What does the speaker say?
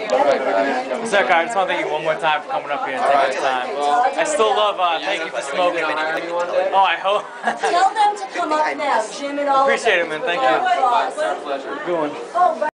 Sir, I just want to thank you one more time for coming up here and taking this time. I still love, thank you for smoking. Oh, I hope. Tell them to come up now, Jim and all. Appreciate it, man. Thank you. Pleasure. Good one.